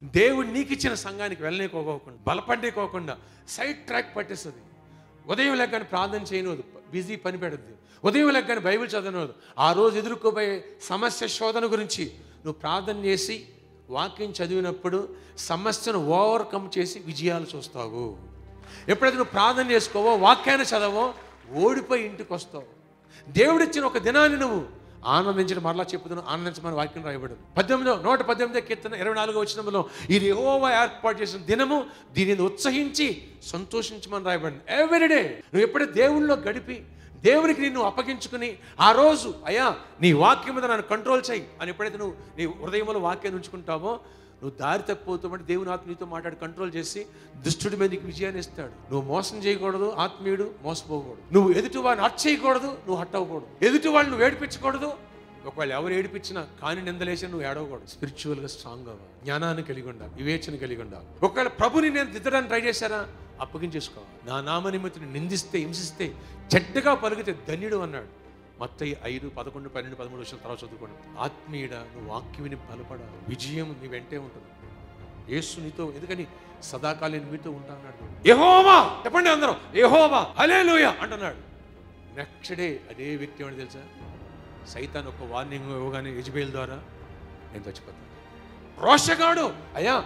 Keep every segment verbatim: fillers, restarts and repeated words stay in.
దేవుడు నీకు ఇచ్చిన సంఘానికి వెళ్ళలేకోకుండా బలపడేకోకుండా సైడ్ ట్రాక్ పట్టేస్తుంది. ఉదయం లెక్కని ప్రార్థన చేయనవద్దు, బిజీ పని పెడద్దు. ఉదయం లెక్కని బైబిల్ చదవనవద్దు. ఆ రోజు ఎదుర్కోబోయే సమస్య శోధన గురించి నువ్వు ప్రార్థన చేసి వాక్యం చదివినప్పుడు సమస్యను ఓవర్కమ్ చేసి విజయాలు చూస్తావు. ఎప్పుడైతే నువ్వు ప్రార్థన చేసుకోవో, వాక్యాన్ని చదవో, ఓడిపోయి ఇంటికి వస్తావు. దేవుడిచ్చిన ఒక దినాన్ని నువ్వు ఆనందించడం, మరలా చెప్పుతున్నావు, ఆనందించమని వాక్యం రాయబడదు. పద్దెనిమిదో నూట పద్దెనిమిదో కీర్తన ఇరవై నాలుగో వచనంలో ఇది యెహోవా ఏర్పాటు చేసిన దినము, దీనిని ఉత్సహించి సంతోషించమని రాయబడింది. ఎవ్రీడే నువ్వు ఎప్పుడైతే దేవుళ్ళలో గడిపి దేవునికి నిన్ను అప్పగించుకుని ఆ రోజు అయ్యా నీ వాక్యం మీద నన్ను కంట్రోల్ చేయి అని ఎప్పుడైతే నువ్వు నీ హృదయంలో వాక్యాన్ని ఉంచుకుంటావో, నువ్వు దారి తప్పిపోతామంటే దేవుని ఆత్మ నీతో మాట్లాడి కంట్రోల్ చేసి దుష్టుడి మీద నీకు విజయాన్ని ఇస్తాడు. నువ్వు మోసం చేయకూడదు, ఆత్మీయుడు మోసపోకూడదు. నువ్వు ఎదుటి వాడిని హర్ట్ చేయకూడదు, నువ్వు హర్ట్ అవ్వకూడదు. ఎదుటి వాళ్ళు నువ్వు ఏడిపించకూడదు. ఒకవేళ ఎవరు ఏడిపించినా కానీ నిందలేసి నువ్వు ఏడవకూడదు. స్పిరిచువల్గా స్ట్రాంగ్ అవ్వాలి, జ్ఞానాన్ని కలిగి ఉండాలి, వివేచన కలిగి ఉండాలి. ఒకవేళ ప్రభుని నేను దిద్దడానికి ట్రై చేశారా, అప్పగించేసుకోవాలి. నా నామ నిమిత్తం నిందిస్తే, హింసిస్తే, చెడ్డగా పలికితే ధన్యుడు అన్నాడు. మత్తయి ఐదు పదకొండు పన్నెండు పదమూడు వచ్చిన తర్వాత చదువుకోండి. ఆత్మీయుడ నువ్వు వాక్యమిని బలపడ, విజయం నీ వెంటే ఉంటుంది. యేసు నీతో, ఎందుకని సదాకాలం మీతో ఉంటా అన్నాడు. యెహోవా చెప్పండి అందరం, యెహోవా హల్లెలూయా అంటున్నాడు. నెక్స్ట్ డే అదే వ్యక్తి ఏమని తెలుసా, సైతాన్ ఒక వార్నింగ్ ఇవ్వగానే యెజబెల్ ద్వారా నేను చచ్చిపోతాను. రోషగాడు అయ్యా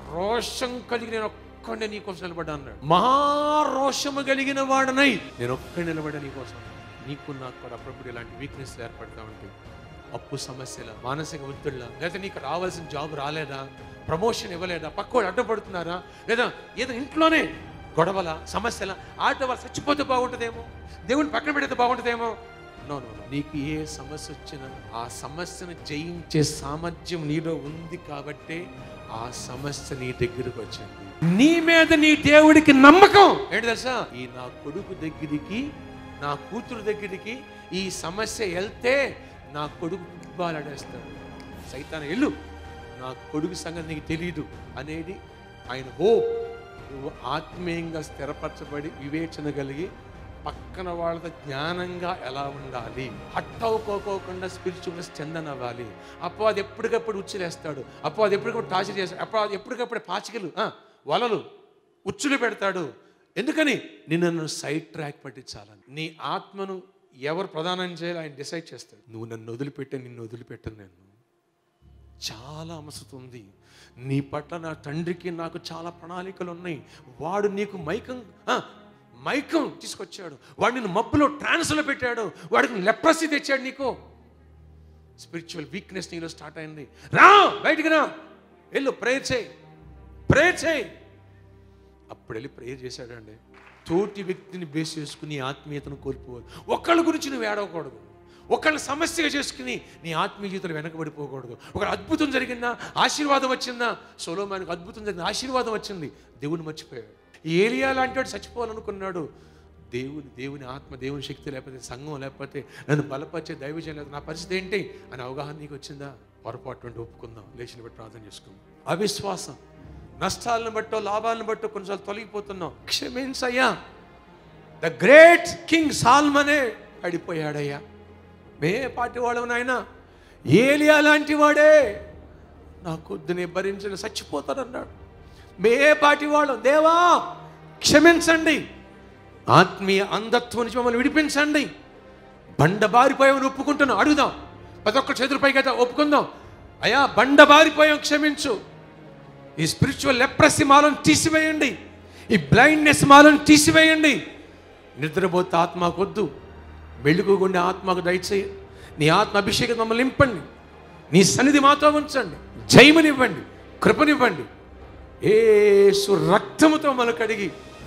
రోషం కలిగి నేను ఒక్కడే నీకోసం నిలబడ్డా అన్నాడు. మహారోషము కలిగిన వాడనై నేను ఒక్కడే నిలబడ్డా నీకోసం. నీకు నాకు కూడా అప్పుడప్పుడు ఇలాంటి వీక్నెస్ ఏర్పడతా ఉంటాయి. అప్పు సమస్యల, మానసిక ఒత్తిళ్ళ, లేదా నీకు రావాల్సిన జాబ్ రాలేదా, ప్రమోషన్ ఇవ్వలేదా, పక్కోడు అడ్డపడుతున్నారా, లేదా ఏదో ఇంట్లోనే గొడవల సమస్యల, ఆట వాళ్ళు చచ్చిపోతే బాగుంటుందేమో, దేవుని పక్కన పెడితే బాగుంటుందేమో. నో నో నీకు ఏ సమస్య వచ్చినా ఆ సమస్యను జయించే సామర్థ్యం నీలో ఉంది కాబట్టి ఆ సమస్య నీ దగ్గరకు వచ్చింది. నీ మీద నీ దేవుడికి నమ్మకం ఏంటి తెలుసా, ఈ నా కొడుకు దగ్గరికి, నా కూతురు దగ్గరికి ఈ సమస్య వెళ్తే నా కొడుకు ఫుట్బాల్ ఆడేస్తాడు. సైతాన్ ఎల్లు, నా కొడుకు సంగతి నీకు తెలియదు అనేది ఆయన హోప్. నువ్వు ఆత్మీయంగా స్థిరపరచబడి వివేచన కలిగి పక్కన వాళ్ళతో జ్ఞానంగా ఎలా ఉండాలి, హట్ అవుకోకుండా స్పిరిచువల్గా స్ట్రెంథెన్ అవ్వాలి. అప్పుడు అది ఎప్పటికప్పుడు ఉచ్చులేస్తాడు, అప్పుడు అది ఎప్పటికప్పుడు టార్చర్ చేస్తాడు, అప్పుడు అది ఎప్పటికప్పుడు పాచికలు వలలు ఉచ్చులు పెడతాడు. ఎందుకని నిన్ను సైడ్ ట్రాక్ పట్టించాలని. నీ ఆత్మను ఎవరు ప్రధానం చేయాలి ఆయన డిసైడ్ చేస్తాడు. నువ్వు నన్ను వదిలిపెట్టే నిన్ను వదిలిపెట్టను నేను. చాలా అమసత ఉంది నీ పట్ల. నా తండ్రికి నాకు చాలా ప్రణాళికలు ఉన్నాయి. వాడు నీకు మైకం మైకం తీసుకొచ్చాడు, వాడు నిన్ను మబ్బులో ట్రాన్స్లో పెట్టాడు, వాడికి లెప్రసీ తెచ్చాడు. నీకు స్పిరిచువల్ వీక్నెస్ నీలో స్టార్ట్ అయింది. రా బయటికి రా, వెళ్ళు ప్రేయర్ చేయి, ప్రేయర్ చేయి. అప్పుడు వెళ్ళి ప్రేయర్ చేశాడండి. తోటి వ్యక్తిని బేస్ చేసుకుని ఆత్మీయతను కోల్పోవాలి. ఒకళ్ళ గురించి నువ్వు ఏడవకూడదు, ఒకళ్ళ సమస్యగా చేసుకుని నీ ఆత్మీయ జీవితంలో వెనకబడిపోకూడదు. ఒక అద్భుతం జరిగిందా, ఆశీర్వాదం వచ్చిందా, సొలొమోనుకు అద్భుతం జరిగింది, ఆశీర్వాదం వచ్చింది, దేవుని మర్చిపోయాడు. ఏలియా లాంటి వాడు చచ్చిపోవాలనుకున్నాడు. దేవుని దేవుని ఆత్మ, దేవుని శక్తి లేకపోతే, సంఘం లేకపోతే, నన్ను బలపరిచే దైవజనం లేకపోతే నా పరిస్థితి ఏంటి అని అవగాహన నీకు వచ్చిందా, పొరపాటు నుండి ఒప్పుకుందాం, లేచిన బట్టి ప్రార్థన చేసుకుందాం. అవిశ్వాసం, నష్టాలను బట్టో లాభాలను బట్టో కొన్నిసార్లు తొలగిపోతున్నాం. క్షమించయ్యా. ద గ్రేట్ కింగ్ సాల్మనే పడిపోయాడయ్యా. మే పాటి వాడు నాయన, ఏలియా లాంటి వాడే నా కొద్దునే భరించిన చచ్చిపోతాడన్నాడు. మే పాటి వాడు, దేవా క్షమించండి, ఆత్మీయ అంధత్వం నుంచి మమ్మల్ని విడిపించండి. బండ బారిపోయామని ఒప్పుకుంటున్నాం, అడుగుదాం. ప్రతి ఒక్క చేతుల పైకి అయితే ఒప్పుకుందాం. అయ్యా బండ బారిపోయాం, క్షమించు. ఈ స్పిరిచువల్ లెప్రసీ మాలను తీసివేయండి, ఈ బ్లైండ్నెస్ మాలను తీసివేయండి. నిద్రపోతే ఆత్మకొద్దు, మెలుగుగుండే ఆత్మకు దయచేయి. నీ ఆత్మ అభిషేకం మమ్మల్ని నింపండి, నీ సన్నిధి మాతో ఉంచండి, జయమునివ్వండి, కృపనివ్వండి. యేసు రక్తముతో మనకు కడిగి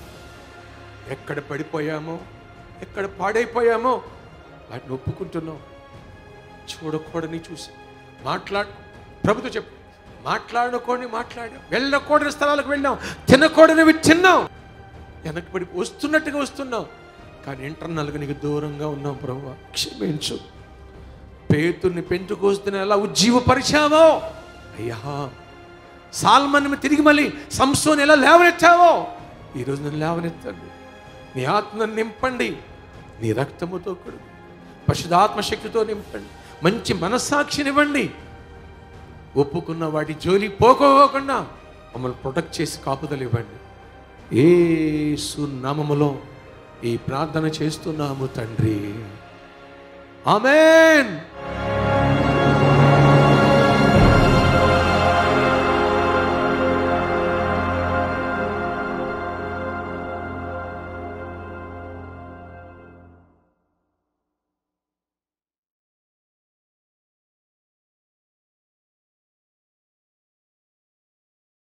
ఎక్కడ పడిపోయామో, ఎక్కడ పాడైపోయామో వాటిని ఒప్పుకుంటున్నాం. చూడకూడని చూసి మాట్లాడు, ప్రభుతో చెప్పు, మాట్లాడకూడని మాట్లాడాం, వెళ్ళకూడని స్థలాలకు వెళ్ళాం, తినకూడనివి తిన్నాం, వెనకబడి వస్తున్నట్టుగా వస్తున్నాం, కానీ ఇంటర్నల్గా నీకు దూరంగా ఉన్నాం. ప్రభువా క్షమించు. పేతుర్ని పెంచుకొస్తున్న ఎలా ఉజ్జీవపరిచావో అయ్యా, సాల్మన్ తిరిగి మళ్ళీ సంసోని ఎలా లేవనెత్తావో ఈరోజు నన్ను లేవనెత్తండి. నీ ఆత్మను నింపండి, నీ రక్తముతో కూడా పరిశుద్ధాత్మశక్తితో నింపండి, మంచి మనస్సాక్షినివ్వండి. ఒప్పుకున్న వాటి జోలి పోకోకుండా మమ్మల్ని ప్రొటెక్ట్ చేసి కాపుదలు ఇవ్వండి. యేసు నామములో ఈ ప్రార్థన చేస్తున్నాము తండ్రి, ఆమేన్.